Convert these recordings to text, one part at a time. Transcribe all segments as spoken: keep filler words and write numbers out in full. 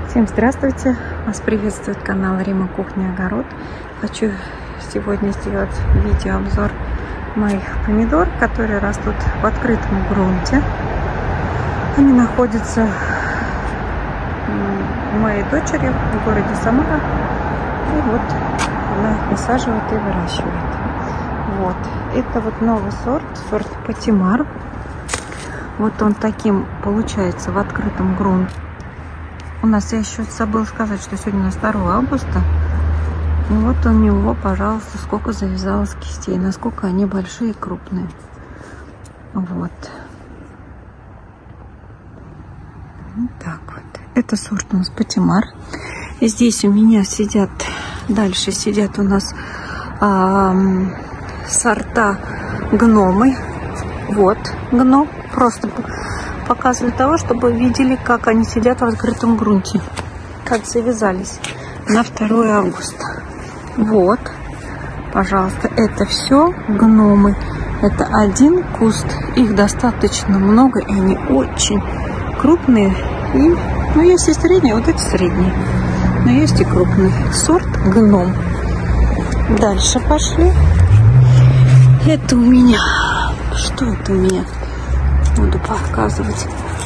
Всем здравствуйте! Вас приветствует канал Рима Кухня Огород. Хочу сегодня сделать видеообзор моих помидор, которые растут в открытом грунте. Они находятся у моей дочери в городе Самара. И вот она их высаживает и выращивает. Вот. Это вот новый сорт, сорт Патимар. Вот он таким получается в открытом грунте. У нас, я еще забыла сказать, что сегодня у нас второе августа. И вот у него, пожалуйста, сколько завязалось кистей, насколько они большие и крупные. Вот. Вот так вот. Это сорт у нас Патимар. Здесь у меня сидят, дальше сидят у нас а, сорта гномы. Вот гном. Просто показываю того, чтобы вы видели, как они сидят в открытом грунте. Как завязались на второе августа. Вот. Пожалуйста, это все гномы. Это один куст. Их достаточно много, и они очень крупные. И, ну, есть и средние, вот эти средние. Но есть и крупный. Сорт гном. Дальше пошли. Это у меня... Что это у меня? Буду показывать.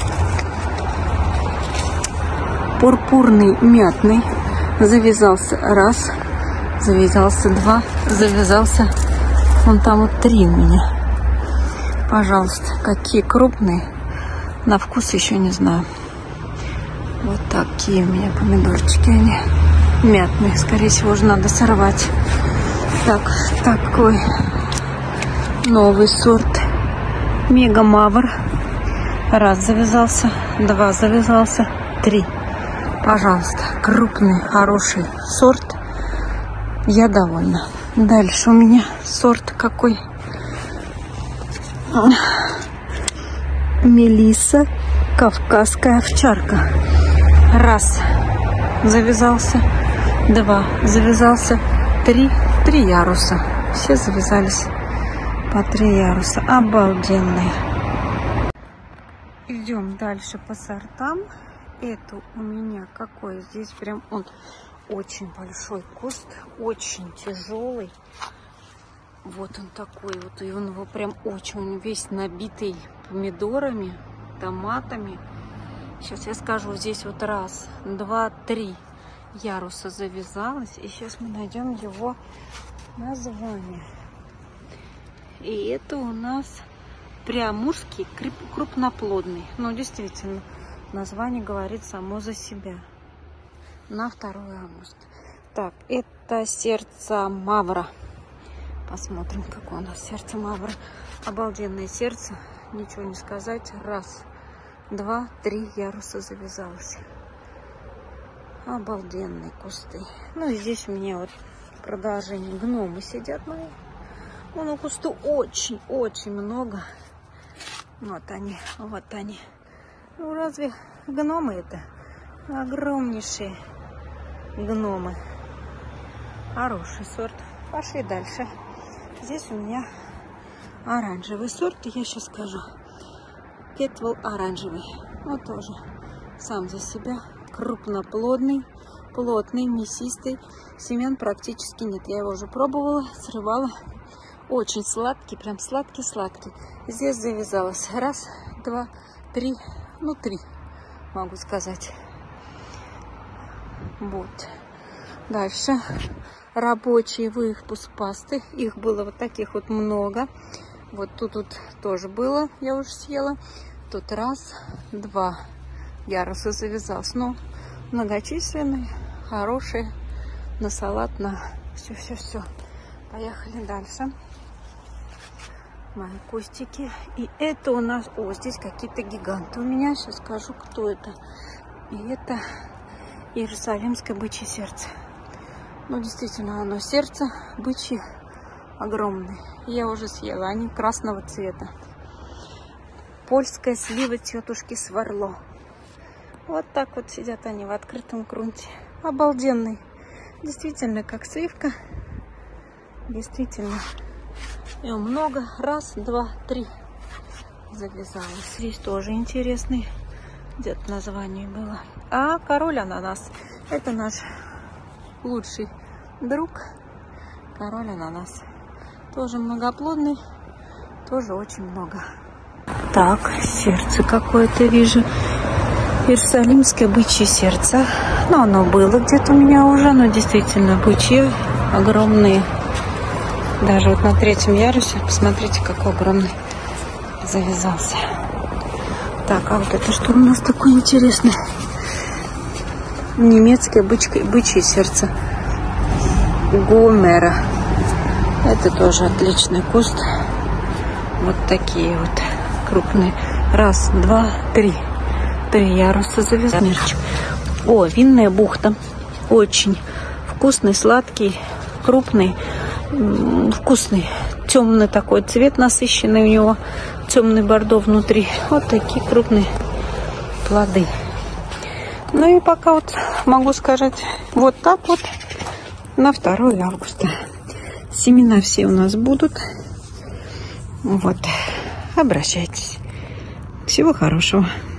Пурпурный мятный. Завязался раз. Завязался два. Завязался. Вон там вот три у меня. Пожалуйста, какие крупные. На вкус еще не знаю. Вот такие у меня помидорчики. Они мятные. Скорее всего, уже надо сорвать. Так, такой новый сорт. Мега Мавр. Раз завязался, два завязался, три. Пожалуйста, крупный, хороший сорт. Я довольна. Дальше у меня сорт какой? Мелисса, кавказская овчарка. Раз завязался, два завязался, три. Три яруса. Все завязались по три яруса. Обалденные. Идем дальше по сортам. Это у меня какой? Здесь прям он очень большой куст. Очень тяжелый. Вот он такой вот. И он его прям очень, он весь набитый помидорами, томатами. Сейчас я скажу. Здесь вот раз, два, три яруса завязалось. И сейчас мы найдем его название. И это у нас приамурский крупноплодный. Ну, действительно, название говорит само за себя. На второе августа. Так, это сердце Мавра. Посмотрим, какое у нас сердце Мавра. Обалденное сердце. Ничего не сказать. Раз, два, три яруса завязалось. Обалденные кусты. Ну, и здесь у меня вот продолжение гномы сидят мои. Ну, на кусту очень-очень много. Вот они, вот они. Ну, разве гномы это? Огромнейшие гномы. Хороший сорт. Пошли дальше. Здесь у меня оранжевый сорт. Я сейчас скажу. Кетвелл оранжевый. Вот тоже сам за себя. Крупноплодный, плотный, мясистый. Семян практически нет. Я его уже пробовала, срывала. Очень сладкий, прям сладкий-сладкий. Здесь завязалось. Раз, два, три. Ну, три, могу сказать. Вот. Дальше. Рабочий выпуск пасты. Их было вот таких вот много. Вот тут вот тоже было. Я уже съела. Тут раз, два яруса завязалось. Но многочисленные, хорошие. На салат, на все-все-все. Поехали дальше. Мои кустики. И это у нас... О, здесь какие-то гиганты у меня. Сейчас скажу, кто это. И это Иерусалимское бычье сердце. Ну, действительно, оно сердце бычье огромное. Я уже съела. Они красного цвета. Польская слива тетушки Сварло. Вот так вот сидят они в открытом грунте. Обалденный. Действительно, как сливка. Действительно. И много. Раз, два, три. Завязалось. Здесь тоже интересный где-то название было. А король ананас — это наш лучший друг. Король ананас. Тоже многоплодный, тоже очень много. Так, сердце какое-то вижу. Иерусалимское бычье сердце. Ну, оно было где-то у меня уже, но действительно бычьи огромные. Даже вот на третьем ярусе, посмотрите, какой огромный завязался. Так, а вот это что у нас такое интересное? Немецкое бычье, бычье сердце. Гомера. Это тоже отличный куст. Вот такие вот крупные. Раз, два, три. Три яруса завязали. О, винная бухта. Очень вкусный, сладкий, крупный, вкусный. Темный такой цвет насыщенный у него. Темный бордо внутри. Вот такие крупные плоды. Ну и пока вот могу сказать вот так вот на второе августа. Семена все у нас будут. Вот. Обращайтесь. Всего хорошего.